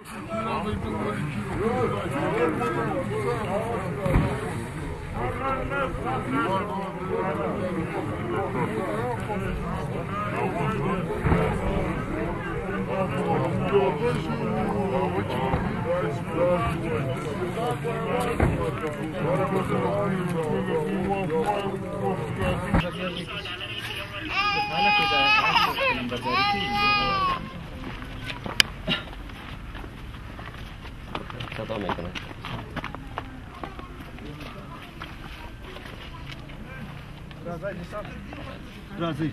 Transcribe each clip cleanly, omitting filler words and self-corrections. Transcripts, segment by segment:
صدا میکنه. راضی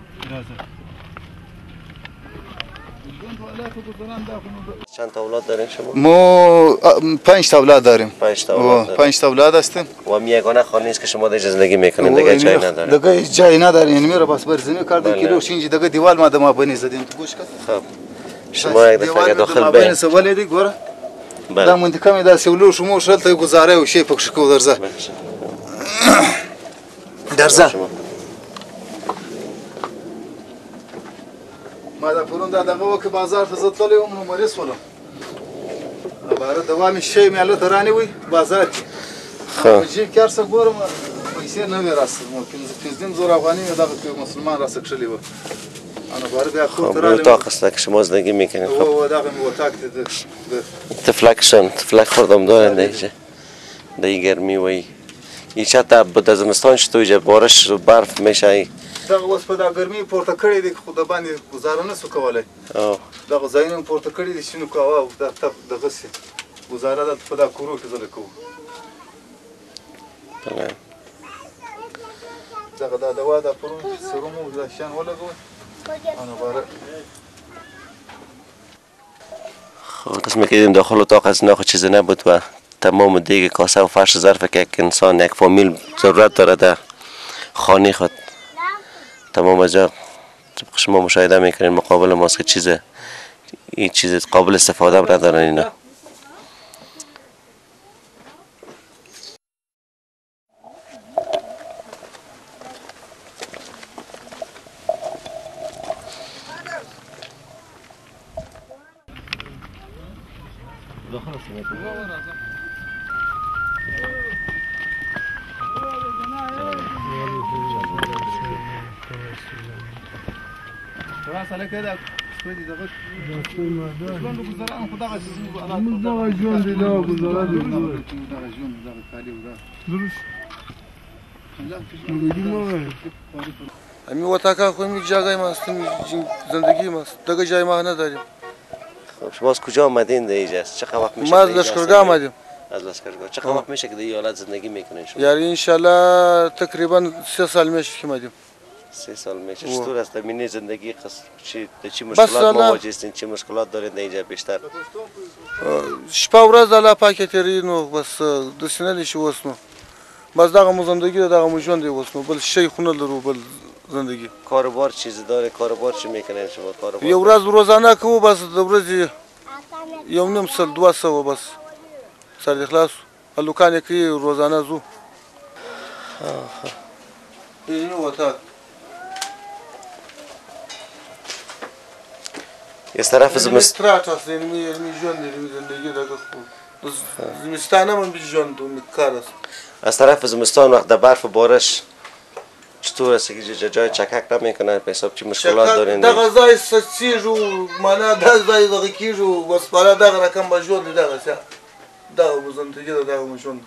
چند تا اولاد دارین شما؟ ما 5 تا اولاد داریم. 5 تا اولاد داریم. 5 تا اولاد هستیم. و یگانه خانه است که شما دیگه زندگی میکنین، دیگه جای نداره. دیگه جای نداره. این میره بس برزنی کردن کیلو شینج دیگه دیوال ما دما بنی زدیم تو گوش کرد. خب شما یک دفعه داخل به سوال دی ګوره دا منطقه مې دا سولو شمو شلته گزاره او شی پکښ کو درځه ما دا پرون دا دغه وک بازار ته زتللی وم نو مریض ولم باره دوامي شی مې له درانی وي بازار خو جیب کار څه ګورم پیسې نه مې راس مو 15 زور افغاني دغه مسلمان راس کړلی و انا باره بیا خو ترى اتاق است که شما زندگی میکنید. خب و داغم اتاق تفلک خوردم دارن دیگه دیگه گرمی وی این چطور بود زمستان چطور اینجا بارش برف میشه دغه اوس په دا ګرمي پورته کړی دی خو د باندې گزاره نه سو کولای دغه ځایونه پورته کړی دي شنو کاوه او دا تپ دغه سي گزاره د په دا کورو کې زله کوو دغه دا دوا د پرون سرومو د شان ولګو انا باره خب قسم کردیم داخل اتاق از ناخو چیزی نبود و تمام دیگه کاسه و فرش ظرف که یک انسان یک فامیل ضرورت داره در خانه خود تمام از جا شما مشاهده میکنین مقابل ماست که چیزه این چیز قابل استفاده هم ندارن اینا امی وطاقه خوی جای ماست زندگی ماست دیگه جای ما نداریم. خب شما از کجا آمدین دیگه؟ چقدر وقت میشه؟ ما از لشکرگاه آمدیم. از لشکرگاه. چقدر وقت میشه که دیگه حالت زندگی میکنین شما؟ یاری ان شاء الله تقریبا 3 سال میشه که آمدیم. 3 سال میشه. چطور است مینی زندگی چی مشکلات مواجه هستین؟ چی مشکلات دارین اینجا بیشتر؟ شپه ورځ الله پاک تیری نو بس د سینې شي وسنو بس دغه مو زندگی دغه مو ژوند وسنو بل شي خونه لرو بل زندگی کاروبار چیزی داره کاروبار چی میکنین شما کاروبار یو ورځ روزانه کوو بس د ورځې یو نیم سل 200 بس سر اخلاص الوکان کې روزانه زو اینو وتا یه طرف زمستان می ژوند زندگی دغه زمستانه من ژوند کار است از طرف زمستان وقت برف و بارش چطور است که جای چکک نمیکنن به حساب چی مشکلات دارین دغه ځای سچیجو معنا د ځای دغه کیجو بس بالا دغه رقم بجوړ دغه څه دغه زندگی دغه مشون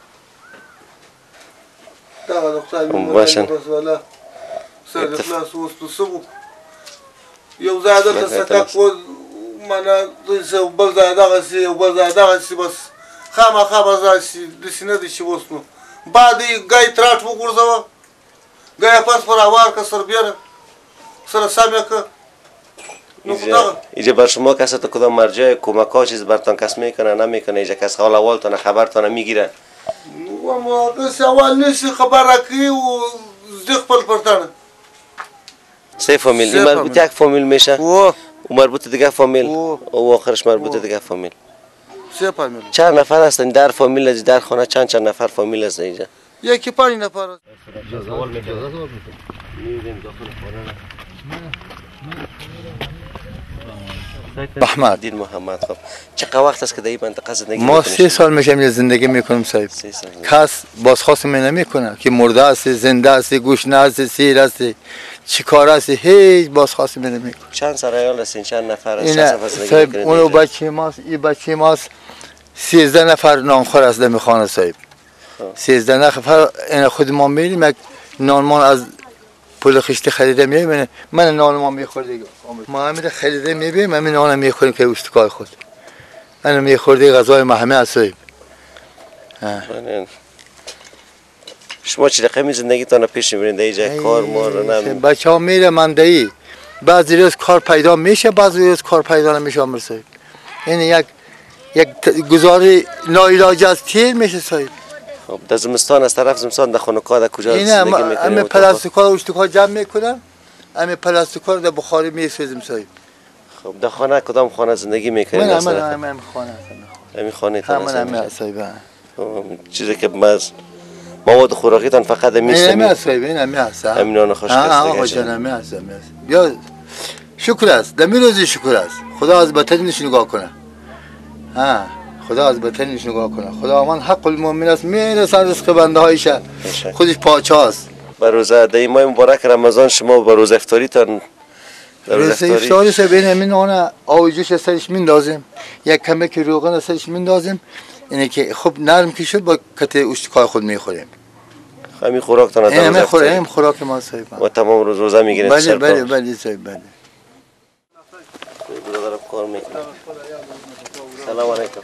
دغه دکتر باشن بس والا سر اخلاص وسو یو ځای د سکک و معنا د بل ځای دغه سی بل ځای دغه سی بس خامخا بازاسي د سینې د شي وسنو بعد گای تراټ وګورځو گای پاس پر اوار کا سربیر سر سامیک اینجا بر شما کسی تو کدام مرجع کمک ها چیز برتان کس میکنه نمیکنه اینجا کس حال اول تانه خبرتان میگیره و ما کس اول نیست خبر راکی و زخ پرتانه سه فامیل این مربوط یک فامیل میشه و مربوط دیگه فامیل و آخرش مربوط دیگه فامیل سه فامیل چند نفر هستن در فامیل از در خانه چند نفر فامیل هستن اینجا یکی 5 نفر میریم داخل خانه محمد دین محمد. خب چقدر وقت است که در این منطقه زندگی ما میکنید؟ 3 سال میشه زندگی میکنیم صاحب. کس بازخواست می نمیکنه که مرده است، زنده است، گوشنه است، سیر است، چیکار است، هیچ بازخواست می نمیکنه. چند سرایال هستین؟ چند نفر است صاحب؟ اونو بچه ماست، این بچه ماست. 13 نفر نانخور است در میخانه صاحب. 13 نفر این خود ما میریم یک نانمان از پول خشتی خریده میبینه. من نان ما میخوردیم، ما همین خریده میبینیم، همین نان میخوریم که اشتکای خود. من میخوردی غذای محمه است صاحب. شما چه رقمی زندگیتان پیش میبرید در اینجا؟ کار مار نمی؟ بچه ها میره مندهی، بعضی روز کار پیدا میشه، بعضی روز کار پیدا نمیشه امر صاحب. این یک گزاری لاعلاج از تیر میشه صاحب. خب در زمستان از طرف زمستان در خانقاه در کجا زندگی میکنید؟ همه پلاستیکا و اشتکا جمع میکنم، همه پلاستیکا رو در بخاری میسوزیم صاحب. خب در خانه کدام خانه زندگی میکنید؟ من خانه همین خانه تان صاحب. چیزی که مواد خوراکیتان فقط میشه همین صاحب، همین است. همین نان خوشمزه است. آقا جان همین است. بیا شکر است، در روزی شکر است. خدا از بهترینش نگاه کنه. خدا از بهترینش نگاه کنه. خداوند حق المؤمن است، میرسه رزق بنده هایش، خودش پاچاست. بر روزه در ماه مبارک رمضان شما بر روزه افطاریتان روزه افطاری بین همین نان آویجوش سرش میندازیم، یک کمک روغن سرش میندازیم، اینه که خوب نرم که شد با کته اشتکای خود میخوریم. همین خوراکتان در روزه افطاری؟ همین خوراک ما صاحب. و تمام روز روزه میگیرید؟ بله صاحب بله. برادرم کار میکنه. سلام علیکم.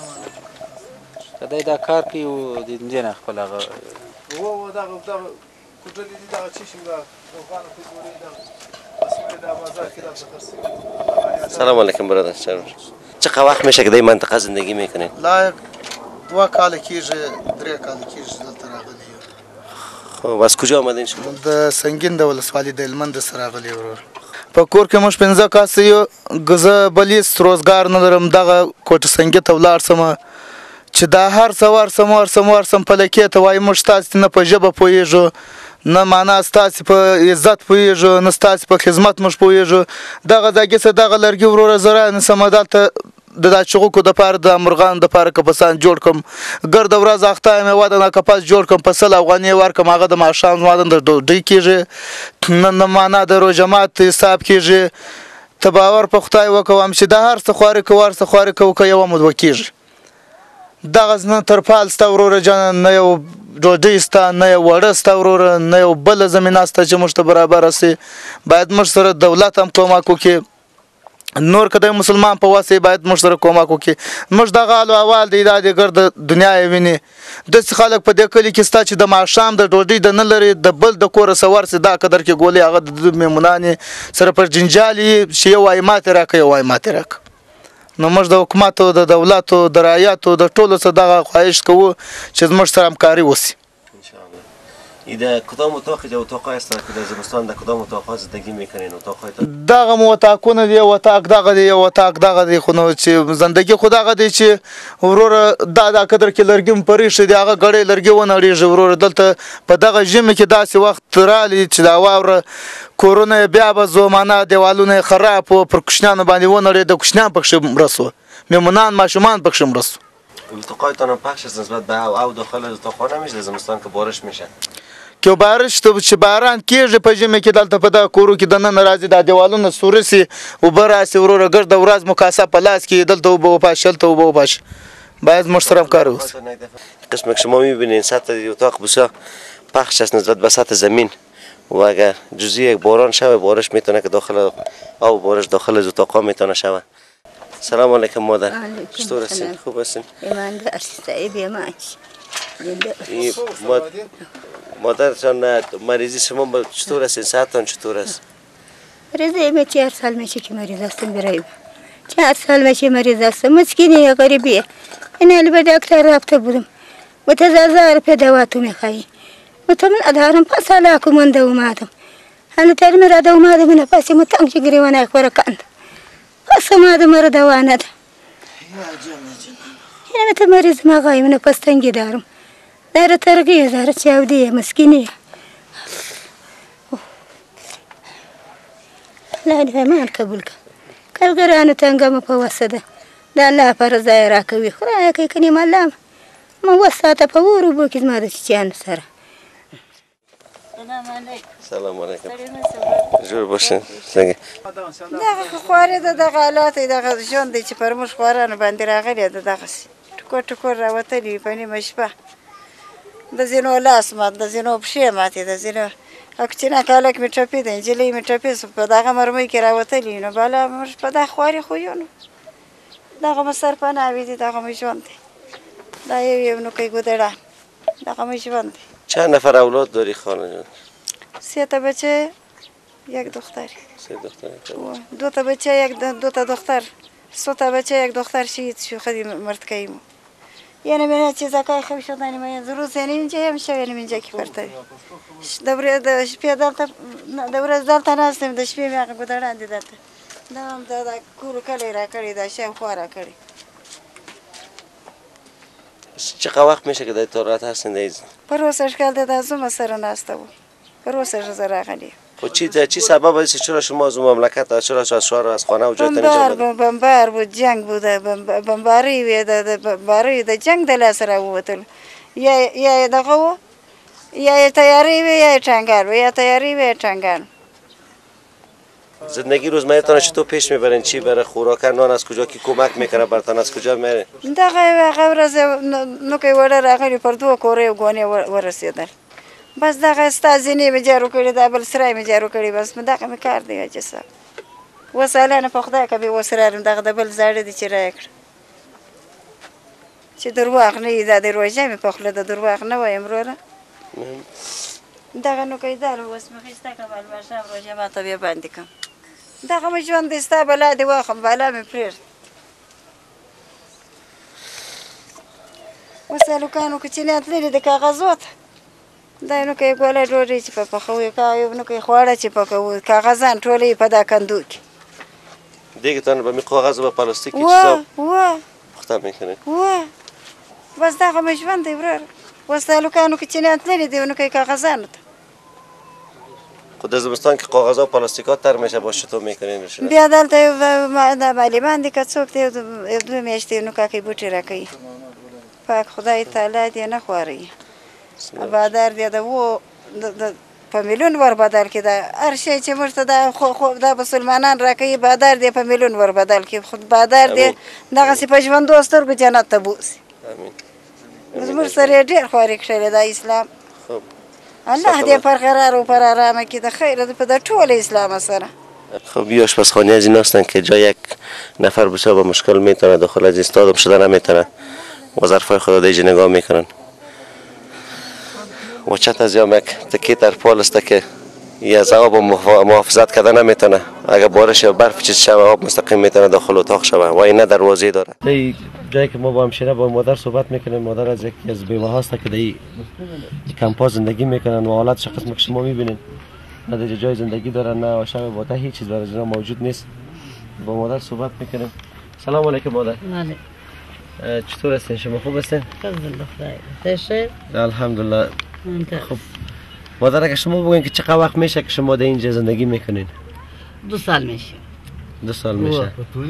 دا کار کوي او د دې نه خپل هغه و دا کوټه دي دا چې شي دا روغانه په جوړې دا اسمه دا بازار کې دا خرڅي. سلام علیکم برادر. چقدر وقت میشه که در این منطقه زندگی میکنید؟ لا 2 کال کېږي 3 کال کېږي دلته راغلی یم. خب از کجا آمدین شما؟ د سنگین د ولسوالۍ د هلمند څخه راغلی ورور. په کور کې موږ 15 کاسه یو، زه بلیس روزګار نه لرم، دغه کوټه سنګي ته ولاړ سم چې دا هر څوار سم په لکې ته وایي موږ ستاسې نه په ژبه پوهېږو، نه معنا ستاسې په عزت پوهېږو، نه ستاسې په خدمت موږ پوهېږو. دغه ځای څه دغه لرګي وروره زه رانیسم دلته د دا چغوکو دپاره د مرغانو دپاره کپسان جوړ کړم، ګرده ورځ اخته یم یوه دانه کپس جوړ کړم، په 100 افغانۍ ورکړم، هغه د ماښام زما د ډوډۍ کېږي، نه معنا د روژه مات حساب کېږي. ته باور په خدای وکوم چې دا هر څه خواري کوو هر څه خواري کوو که یوه مو کېږي. دغه نه ترپال سته وروره جان، نه یو ډوډۍ سته، نه یو وړه سته وروره، نه یو بله زمینه سته چې موږ ته برابره سي. باید موږ سره دولت هم کومک وکړي، نور که د مسلمان په واسه باید موږ سره کومک وکړي. موږ دغه حال و احوال دی دا د ګرده دنیا یې ویني. داسې خلک په دې کلي کې سته چې د ماښام د ډوډۍ د نه لري، د بل د کوره څه ورسي دا قدر کې ګولې هغه د میمونانې سره پر جنجال یي چې یو وایي ماتې راکړه یو وایي ماتې راکړه. نو موږ د حکومتو د دولتو د رعیتو د ټولو څه دغه خواهش کوو چې زموږ سره همکاري وسي. در کدام اتاق جو اتاقای هستند که در زمستان در کدام اتاق‌ها زندگی میکنین؟ اتاق‌هایتان دغه مو اتاقونه دی، اتاق دغه دی، یو اتاق دغه دی، خو نو چې زندگی خو دغه دی چې وروره دا قدر کې لرګي پرېښی دی، هغه ګړی لرګي ونړېږي وروره. دلته په دغه ژمي کې داسې وخت رالی چې دا واوره کورونه بیا به زو معنا دیوالونه خراب و پر کوچنیانو باندې ونړېد، کوچنیان پکښې مړه سوه، میمونان ماشومان پکښې مړه سوه. اتاق‌هایتان هم پخش است نسبت به او داخل اتاق‌ها نمیشه در زمستان که بارش میشه؟ که بارش ته چې باران کېږي په ژمي کې دلته په دغه کورو کې دننه راځي دا دیوالونه سوره سي، اوبه راسي وروره ګرده ورځ مو کاسه په لاس کې دلته اوبه وپاشي هلته اوبه وپاشي. باید موږ سره همکار اوسو. قسم که شما میبینین سطح اتاق بسیار پخش است نسبت به سطح زمین و اگر جزئی یک باران شوه بارش میتونه که داخل آب بارش داخل از اتاق‌ها میتونه شوه. سلام علیکم مادر. چطور هستین؟ خوب هستین؟ مادرتان مریضی شما چطور هستین؟ صحتتان چطور است؟ مریضی من 4 سال میشه که مریض هستم برایم. 4 سال میشه مریض هستم، مسکینی غریبی. این حالی به دکتر رفته بودم، 1000 روپیه دواتو میخوایی. من ادهارم پس حالا که من اومدم. حالا تر مرا اومدم اینا پسی متنگ چه گریوانه اخبار کند. پس اومدم مرا دوا نده. این مت مریض مغایی من پس تنگی دارم. داره ترقیه داره چاودیه مسکینیه. الله دې ایمان قبول کړه کارګرانو ته هنګامه په وسه ده د الله په رضا یې راکوي خدایه کوي که نیم الله ما وساته په اور اوبو کې زما د چیچیانو سره سلام علیکم جوړ باشین څنګه دغه خوارې ده دغه حالات یې دغه ژوند دی چې پر موږ خوارانو باندې راغلی ده دغسې ټکور ټکور راوتلي وي په نیمه شپه د ځینو لاس مات د ځینو پښې ماتې د ځینو کوچنی هلک مې ټپي دی نجلۍ مې ټپي سو په دغه مرمۍ کې راوتلي نو بالا موږ په دا خوارې خو یو نو دغه مې سرپناهوي دي دغه مې ژوند دی دا یو نوکی ګودړان دغه مې ژوند دی چند نفر اولاد داری خانه جان؟ 3 تا بچه یک دختر 3 دختر 2 تا بچه 2 تا دختر 3 تا بچه یک دختر شهید شو خدی مرد کیمو یعنی من چیزا که خوب شدنی من روز یعنی اینجا هم شو یعنی اینجا کی پرتای دوباره د شپې دلته د ورځ دلته ناستم د شپې مې ګودړان دي دلته دا کور کلی را کړی دا شاو خورا کړی چقدر وقت میشه که در تورات هستین دیز؟ پروسش کالده دا زوم سر ناسته و پروسش زراغلی خب چی سبب است چرا شما از مملکت چرا از شهر از خانه و جایتان اینجا بمبار بود جنگ بوده بمباری وی بمباری د جنگ دل سره ووتل یا دغه یا تیاری وی یا ټنګار وی یا تیاری وی ټنګار زندگی روزمره‌تان چطور پیش میبرین؟ چی برای خوراک نان از کجا کی کمک میکنه برتان از کجا میره؟ دغه ورځ نو کې وړه راغلی پر دوه کورې غونې ورسېدل بس دغه استازینې مې جارو کړې دا بل سرای مې جارو کړې بس دغه مې کار دی چې څه وساله په خدای کې به وسرارم دغه د بل زاړه دي چې راکړ چې درواغ نه دا د روزه مې په خله د درواغ نه وایم وروره دغه نو کې دا اوس مې خسته کبل باشه روزه ما ته به باندې کوم دغه مې ژوند دې ستا بلا دی واخم بالا مې پرېږد اوس هلکانو کوچني تللي د کاغذات دا نو کې ګوله ډوډۍ چې په پخوي یو نو کې خواړه چې پکوو کاغذان ټول یې په دا کندو کې دیگه تان به می کاغذ و پلاستیک چیزا پخته میکنه بس دغه مې ژوند دی ورور اوس هلکانو کوچني تللي دي نو کې کاغذانو ته خود در زمستان که کاغذ و پلاستیکات تر میشه باشه چطور میکنین؟ بیا دلته د معلمان دي که څوک دی 2 میاشتې نو کاکي بوټي راکوي پاک خدای تعالی دې نه خواري بادار دی د و په میلیون ور بدل کې دا هر شی چې موږ ته دا مسلمانان راکوي بادار دی په میلیون ور بدل کې خود بادار دی دغسې په ژوندو سترګو جنت ته بوسي زموږ سره ډېر خواري کړې دا اسلام الله دې پر قرار و پر آرامه کې د خیر په د ټول اسلام سره خب یه آشپزخانه از این هستن که جای یک نفر بسیار با مشکل میتونه داخل از استادم شده نمیتونه و ظرفای خدا دیجی نگاه میکنن و چت از یام یک تکی در پال است که یه از آب محافظت کرده نمیتونه اگر بارش یا برف چیز شوه آب مستقیم میتونه داخل اتاق شوه و اینه دروازه داره جایی که ما با همشیره با مادر صحبت میکنیم مادر از یکی از بیوه هاست که در کمپا زندگی میکنن و حالتش قسم که شما میبینین نه دیگه جای زندگی دارن نه آشام باته هیچ چیز برای جنا موجود نیست با مادر صحبت میکنیم سلام علیکم مادر چطور هستین شما خوب هستین الحمدلله خب مادر اگه شما بگوین که چقدر وقت میشه که شما در اینجا زندگی میکنین 2 سال میشه 2 سال میشه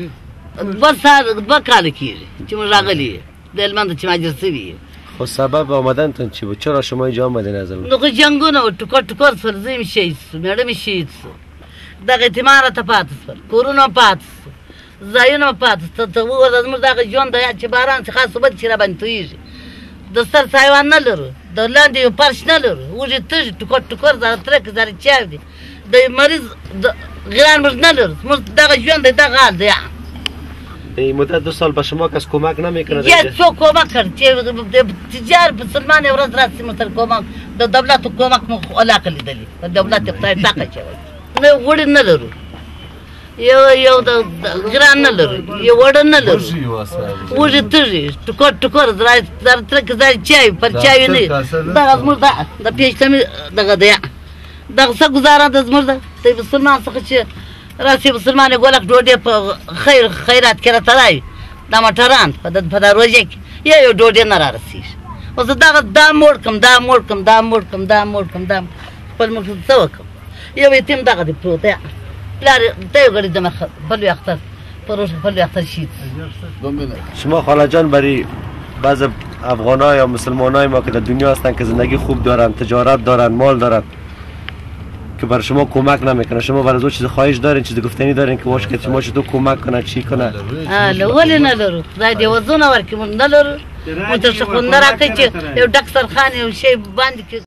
2 کال کیږي چې موږ راغلي د هلمند چې مهاجر سوي خب سبب آمدنتون چی بود چرا شما اینجا آمدین از هلمند نو جنگونه او ټکر سره زه مې شهید سو میړه مې شهید سو دغه اعتماد ته پاتې سول کورونه پاتې سو ځایونه پاتې سو ته وګوره زموږ دغه ژوند دی چې باران څخه صبح چې را باندې تویږي د سر سایوان نه لرو د لاندې یو فرش نه لرو وږي تږي ټکر زره ترک زره چاو دي د مریض غیران موږ نه لرو موږ دغه ژوند دی دغه حال دی این مدت 2 سال به شما کس کمک نمیکنه یه څوک کمک کړ چې تجار مسلمان ورځ راسي متر کمک د دولت کمک مو علاقه لیدلی د دولت خدای طاقت چوي نه وړ نه لرو یو د غران نه لرو یو وړ نه لرو وږي تږي ټکر زره ترک زره چای پر چای نه دغه زموږ د پیشتمي دغه دی دغه څه گزاره د زموږ د مسلمان څخه چې راسي مسلمان ګولک ډوډۍ په خیرات کې راته رایي دا مټران په دا روژه کې یو ډوډۍ نه رارسېږي اوس دغه دا موړ کړم خپل موږ څه وکړم یو یتیم دغه دی پروت دی پلار ته یو غړي دمه بلوی اختر پروش بلوی اختر شید شما خاله جان برای بعض افغان‌ها یا مسلمان‌های ما که در دنیا هستن که زندگی خوب دارن، تجارت دارن، مال دارن که برای شما کمک نمیکنه، شما برای او چیز خواهش دارین، چیز گفتنی دارین که واش که شما چطور کمک کنه، چی کنه؟ ولی ندارو خدای دې وزونه ورکړي، موږ نه لرو متشکر نه راکړي چې یو ډاکټر خان یو شی باندې